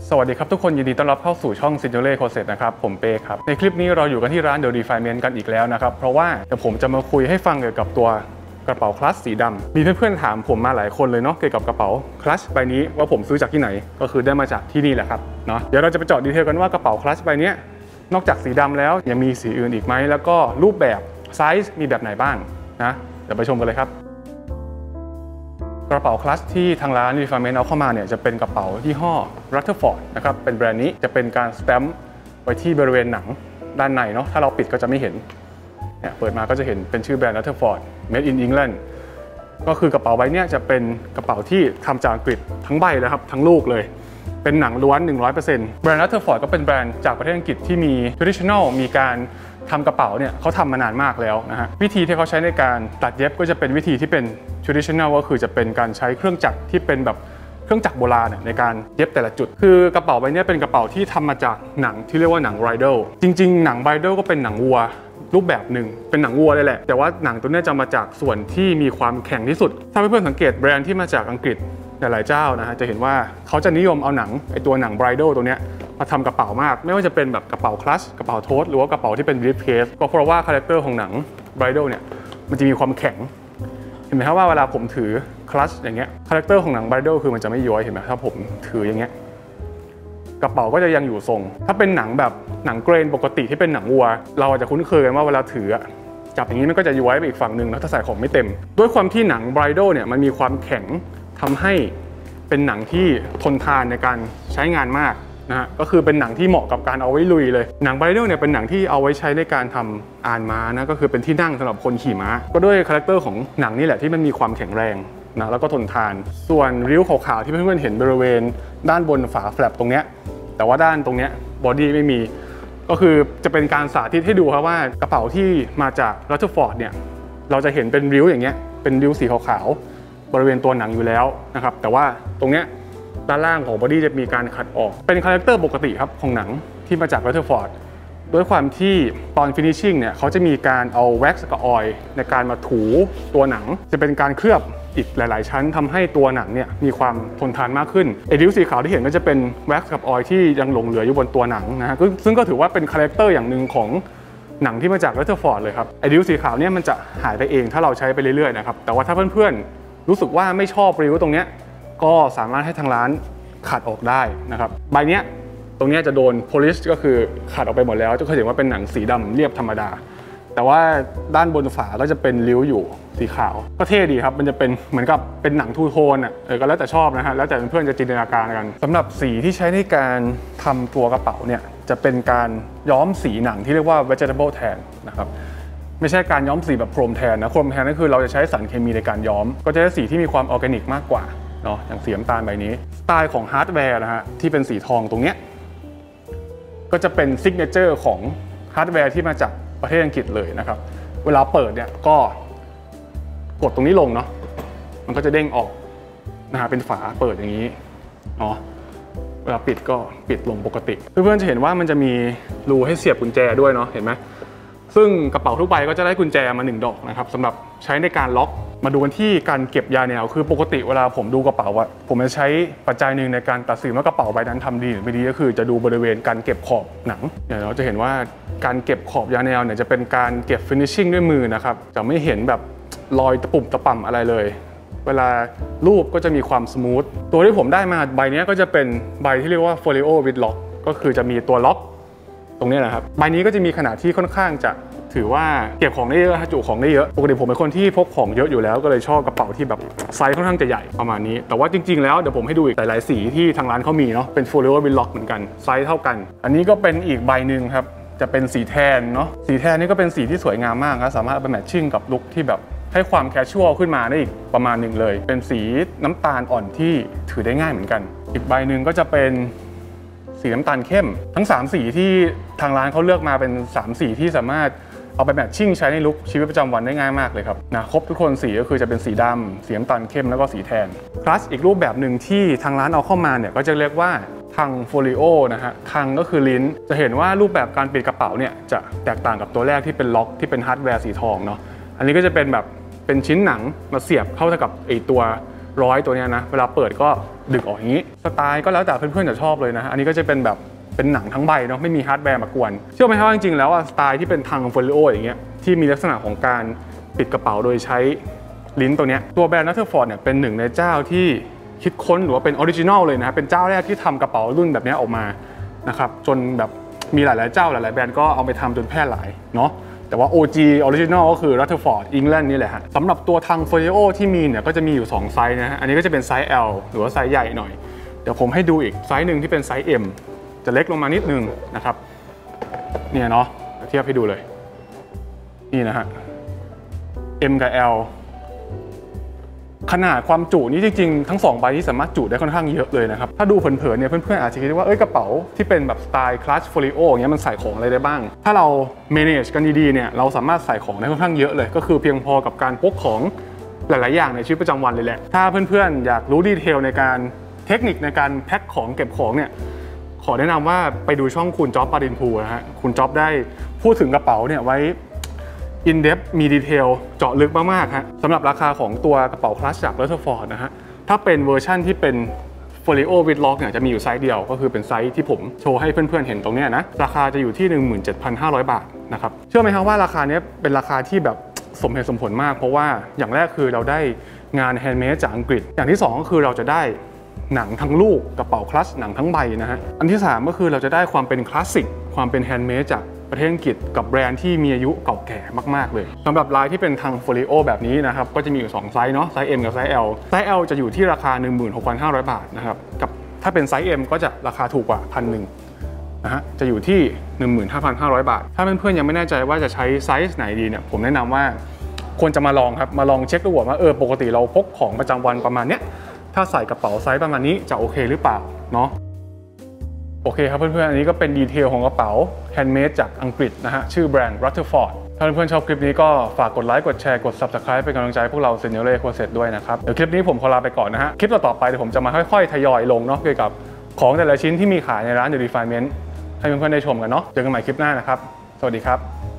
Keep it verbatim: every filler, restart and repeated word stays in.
สวัสดีครับทุกคนยินดีต้อนรับเข้าสู่ช่อง Signoret Closet นะครับผมเป้ครับในคลิปนี้เราอยู่กันที่ร้าน The Refinement กันอีกแล้วนะครับเพราะว่าเดี๋ยวผมจะมาคุยให้ฟังเกี่ยวกับตัวกระเป๋าคลัชสีดำมีเพื่อนๆถามผมมาหลายคนเลยเนาะเกี่ยวกับกระเป๋าคลัชใบนี้ว่าผมซื้อจากที่ไหนก็คือได้มาจากที่นี่แหละครับเนาะเดี๋ยวเราจะไปเจาะดีเทลกันว่ากระเป๋าคลัชใบนี้นอกจากสีดำแล้วยังมีสีอื่นอีกไหมแล้วก็รูปแบบไซส์มีแบบไหนบ้างนะเดี๋ยวไปชมกันเลยครับกระเป๋าคลัชที่ทางร้าน Refinement เอาเข้ามาเนี่ยจะเป็นกระเป๋ายี่ห้อ Rutherford นะครับเป็นแบรนด์นี้จะเป็นการสแตมป์ไว้ที่บริเวณหนังด้านในเนาะถ้าเราปิดก็จะไม่เห็นเนี่ยเปิดมาก็จะเห็นเป็นชื่อแบรนด์ Rutherford Made in England ก็คือกระเป๋าใบนี้จะเป็นกระเป๋าที่ทำจากอังกฤษทั้งใบเลยครับทั้งลูกเลยเป็นหนังล้วน หนึ่งร้อยเปอร์เซ็นต์ แบรนด์ Rutherford ก็เป็นแบรนด์จากประเทศอังกฤษที่มี traditional มีการทำกระเป๋าเนี่ยเขาทำมานานมากแล้วนะฮะวิธีที่เขาใช้ในการตัดเย็บก็จะเป็นวิธีที่เป็น traditional ก็คือจะเป็นการใช้เครื่องจักรที่เป็นแบบเครื่องจักรโบราณในการเย็บแต่ละจุดคือกระเป๋าใบนี้เป็นกระเป๋าที่ทำมาจากหนังที่เรียกว่าหนัง bridal จริงๆหนัง bridal ก็เป็นหนังวัวรูปแบบหนึ่งเป็นหนังวัวเลยแหละแต่ว่าหนังตัวนี้จะมาจากส่วนที่มีความแข็งที่สุดถ้าเพื่อนๆสังเกตแบรนด์ที่มาจากอังกฤษหลายๆเจ้านะฮะจะเห็นว่าเขาจะนิยมเอาหนังไอตัวหนัง bridal ตัวเนี้ยมาทำกระเป๋ามากไม่ว่าจะเป็นแบบกระเป๋าคลัชกระเป๋าโทสหรือว่ากระเป๋าที่เป็นบรีฟเคสก็เพราะว่าคาแรคเตอร์ของหนัง bridal เนี่ยมันจะมีความแข็งเห็นไหมครับว่าเวลาผมถือคลัชอย่างเงี้ยคาแรคเตอร์ของหนัง bridal คือมันจะไม่ย้อยเห็นไหมถ้าผมถืออย่างเงี้ยกระเป๋าก็จะยังอยู่ทรงถ้าเป็นหนังแบบหนังเกรนปกติที่เป็นหนังวัวเราอาจจะคุ้นเคยกันว่าเวลาถือจับอย่างนี้มันก็จะย้อยไปอีกฝั่งหนึ่งแล้วถ้าใส่ของไม่เต็มด้วยความที่หนัง bridal เนี่ยมันมีความแข็งทำให้เป็นหนังที่ทนทานในการใช้งานมากนะฮะก็คือเป็นหนังที่เหมาะกับการเอาไว้ลุยเลยหนัง bridal เนี่ยเป็นหนังที่เอาไว้ใช้ในการทำอานม้านะก็คือเป็นที่นั่งสำหรับคนขี่ม้าก็ด้วยคาแรคเตอร์ของหนังนี่แหละที่มันมีความแข็งแรงนะแล้วก็ทนทานส่วนริ้วขาวๆที่เพื่อนๆเห็นบริเวณด้านบนฝาแฟลปตรงเนี้ยแต่ว่าด้านตรงเนี้ยบอดี้ไม่มีก็คือจะเป็นการสาธิตให้ดูครับว่ากระเป๋าที่มาจาก Rutherford เนี่ยเราจะเห็นเป็นริ้วอย่างเงี้ยเป็นริ้วสีขาวๆบริเวณตัวหนังอยู่แล้วนะครับแต่ว่าตรงเนี้ยด้านล่างของบอดี้จะมีการขัดออกเป็นคาแรคเตอร์ปกติครับของหนังที่มาจาก Rutherford ด้วยความที่ตอน finishing เนี่ยเขาจะมีการเอาแว็กซ์กับออยล์ในการมาถูตัวหนังจะเป็นการเคลือบอีกหลายๆชั้นทำให้ตัวหนังเนี่ยมีความทนทานมากขึ้นไอ้ริ้วสีขาวที่เห็นก็จะเป็นแว็กซ์กับออยล์ที่ยังหลงเหลืออยู่บนตัวหนังนะฮะซึ่งก็ถือว่าเป็นคาแรคเตอร์อย่างหนึ่งของหนังที่มาจาก Rutherford เลยครับไอ้ริ้วสีขาวเนี่ยมันจะหายไปเองถ้าเราใช้ไปเรื่อยๆนะครับแต่ว่าถ้าเพื่อนๆรู้สึกว่าไม่ชอบริ้วตรงเนี้ยก็สามารถให้ทางร้านขัดออกได้นะครับใบเนี้ยตรงนี้จะโดน polish ก็คือขัดออกไปหมดแล้วจะเคยเห็นว่าเป็นหนังสีดำเรียบธรรมดาแต่ว่าด้านบนฝาก็จะเป็นริ้วอยู่สีขาวก็เท่ดีครับมันจะเป็นเหมือนกับเป็นหนังทูโทนอ่ะเออก็แล้วแต่ชอบนะฮะแล้วแต่เพื่อนๆจะจินตนาการกันสำหรับสีที่ใช้ในการทำตัวกระเป๋าเนี่ยจะเป็นการย้อมสีหนังที่เรียกว่า vegetable tan นะครับไม่ใช่การย้อมสีแบบโครมแทนนะโครมแทนก็คือเราจะใช้สารเคมีในการย้อมก็จะได้สีที่มีความออร์แกนิกมากกว่าเนาะอย่างสีน้ำตาลใบนี้สไตล์ของฮาร์ดแวร์นะฮะที่เป็นสีทองตรงเนี้ยก็จะเป็นซิกเนเจอร์ของฮาร์ดแวร์ที่มาจากประเทศอังกฤษเลยนะครับเวลาเปิดเนี่ยก็กดตรงนี้ลงเนาะมันก็จะเด้งออกนะฮะเป็นฝาเปิดอย่างนี้เนาะเวลาปิดก็ปิดลงปกติเพื่อนๆจะเห็นว่ามันจะมีรูให้เสียบกุญแจด้วยเนาะเห็นไหมซึ่งกระเป๋าทั่วไปก็จะได้กุญแจมาหนึ่งดอกนะครับสำหรับใช้ในการล็อกมาดูกันที่การเก็บยาแนวคือปกติเวลาผมดูกระเป๋าอะผมจะใช้ปัจจัยหนึ่งในการตัดสินว่ากระเป๋าใบนั้นทำดีหรือไม่ดีก็คือจะดูบริเวณการเก็บขอบหนังอย่างเราจะเห็นว่าการเก็บขอบยาแนวเนี่ยจะเป็นการเก็บ finishing ด้วยมือนะครับจะไม่เห็นแบบรอยตะปุ่มตะป่ำอะไรเลยเวลารูปก็จะมีความสมูทตัวที่ผมได้มาใบนี้ก็จะเป็นใบที่เรียกว่า folio with lock ก็คือจะมีตัวล็อกตรงนี้นะครับใบนี้ก็จะมีขนาดที่ค่อนข้างจะถือว่าเก็บของได้เยอะจุของได้เยอะปกติผมเป็นคนที่พกของเยอะอยู่แล้วก็เลยชอบกระเป๋าที่แบบไซส์ค่อนข้างจะใหญ่ประมาณนี้แต่ว่าจริงๆแล้วเดี๋ยวผมให้ดูอีกหลายๆสีที่ทางร้านเขามีเนาะเป็น folio with lock เหมือนกันไซส์เท่ากันอันนี้ก็เป็นอีกใบหนึ่งครับจะเป็นสีแทนเนาะสีแทนนี่ก็เป็นสีที่สวยงามมากครับสามารถเอาไปแมทชิ่งกับลุคที่แบบให้ความแคชชวลขึ้นมาได้อีกประมาณหนึ่งเลยเป็นสีน้ำตาลอ่อนที่ถือได้ง่ายเหมือนกันอีกใบหนึ่งก็จะเป็นสีน้ำตาลเข้มทั้งสามสีที่ทางร้านเขาเลือกมาเป็นสามสีที่สามารถเอาไปแมทชิ่งใช้ในลุคชีวิตประจำวันได้ง่ายมากเลยครับนะครบทุกคนสีก็คือจะเป็นสีดำสีน้ำตาลเข้มแล้วก็สีแทนคลาสอีกรูปแบบหนึ่งที่ทางร้านเอาเข้ามาเนี่ยก็จะเรียกว่าทังโฟลิโอนะฮะทังก็คือลิ้นจะเห็นว่ารูปแบบการปิดกระเป๋าเนี่ยจะแตกต่างกับตัวแรกที่เป็นล็อกที่เป็นฮาร์ดแวร์สีทองเนาะอันนี้ก็จะเป็นแบบเป็นชิ้นหนังมาเสียบเข้ากับไอตัวร้อยตัวนี้นะเวลาเปิดก็ดึกออกอย่างนี้สไตล์ก็แล้วแต่เพื่อนๆจะชอบเลยนะอันนี้ก็จะเป็นแบบเป็นหนังทั้งใบเนาะไม่มีฮาร์ดแวร์มากวนเชื่อไหมครับว่าจริงๆแล้วสไตล์ที่เป็นทางโฟลิโออย่างเงี้ยที่มีลักษณะของการปิดกระเป๋าโดยใช้ลิ้นตัวเนี้ยตัวแบรนด์ Rutherford เนี่ยเป็นหนึ่งในเจ้าที่คิดค้นหรือว่าเป็นออริจินอลเลยนะเป็นเจ้าแรกที่ทำกระเป๋ารุ่นแบบนี้ออกมานะครับจนแบบมีหลายๆเจ้าหลายๆแบรนด์ก็เอาไปทำจนแพร่หลายเนาะแต่ว่า โอ จี Original ก็คือ Rutherford England นี่แหละฮะสำหรับตัวทาง Folio ที่มีเนี่ยก็จะมีอยู่สองไซส์นะฮะอันนี้ก็จะเป็นไซส์ L หรือว่าไซส์ใหญ่หน่อยเดี๋ยวผมให้ดูอีกไซส์หนึ่งที่เป็นไซส์ M จะเล็กลงมานิดนึงนะครับเนี่ยเนาะเทียบให้ดูเลยนี่นะฮะ M กับ L ขนาดความจุนี่จริงๆทั้งสองใบที่สามารถจุได้ค่อนข้างเยอะเลยนะครับถ้าดูเผินๆเนี่ยเพื่อนๆอาจจะคิดว่าเอ้ยกระเป๋าที่เป็นแบบสไตล์คลาสโฟลิโออย่างเงี้ยมันใส่ของอะไรได้บ้างถ้าเรา manage กันดีๆเนี่ยเราสามารถใส่ของได้ค่อนข้างเยอะเลยก็คือเพียงพอกับการพกของหลายๆอย่างในชีวิตประจำวันเลยแหละถ้าเพื่อนๆอยากรู้ดีเทลในการเทคนิคในการแพ็คของเก็บของเนี่ยขอแนะนำว่าไปดูช่องคุณจ๊อบปารินภูนะฮะคุณจ๊อบได้พูดถึงกระเป๋าเนี่ยไว้อินเดปมีดีเทลเจาะลึกมากๆฮะสำหรับราคาของตัวกระเป๋าคลาสจาก Rutherford นะฮะถ้าเป็นเวอร์ชั่นที่เป็น Folio with Lock เนี่ยจะมีอยู่ไซส์เดียวก็คือเป็นไซส์ที่ผมโชว์ให้เพื่อนๆเห็นตรงนี้นะราคาจะอยู่ที่ หนึ่งหมื่นเจ็ดพันห้าร้อย บาทนะครับเชื่อไหมครับว่าราคานี้เป็นราคาที่แบบสมเหตุสมผลมากเพราะว่าอย่างแรกคือเราได้งานแฮนด์เมดจากอังกฤษอย่างที่สองก็คือเราจะได้หนังทั้งลูกกระเป๋าคลาสหนังทั้งใบนะฮะอันที่สามก็คือเราจะได้ความเป็นคลาสสิกความเป็นแฮนด์เมดจากประเทศอังกฤษกับแบรนด์ที่มีอายุเก่าแก่มากๆเลยสำหรับลายที่เป็นทางโฟลิโอแบบนี้นะครับก็จะมีอยู่สองไซส์เนาะไซส์ M กับไซส์ L ไซส์ L จะอยู่ที่ราคา หนึ่งหมื่นหกพันห้าร้อย บาทนะครับกับถ้าเป็นไซส์ M ก็จะราคาถูกกว่าพันหนึ่งนะฮะจะอยู่ที่ หนึ่งหมื่นห้าพันห้าร้อย บาทถ้าเพื่อนๆยังไม่แน่ใจว่าจะใช้ไซส์ไหนดีเนี่ยผมแนะนำว่าควรจะมาลองครับมาลองเช็คดูว่าเออปกติเราพกของประจำวันประมาณเนี้ยถ้าใส่กระเป๋าไซส์ประมาณนี้จะโอเคหรือเปล่าเนาะโอเคครับเพื่อนๆอันนี้ก็เป็นดีเทลของกระเป๋าแฮนด์เมดจากอังกฤษนะฮะชื่อแบรนด์ Rutherford ถ้าเพื่อนๆชอบคลิปนี้ก็ฝากกดไลค์กดแชร์กด ซับสไครบ์ เป็นกำลังใจพวกเรา Seniore Closet ด้วยนะครับเดี๋ยวคลิปนี้ผมขอลาไปก่อนนะฮะคลิปต่อๆไปเดี๋ยวผมจะมาค่อยๆทยอยลงเนาะเกี่ยวกับของแต่ละชิ้นที่มีขายในร้าน The Refinement ให้เพื่อนๆได้ชมกันเนาะเจอกันใหม่คลิปหน้านะครับสวัสดีครับ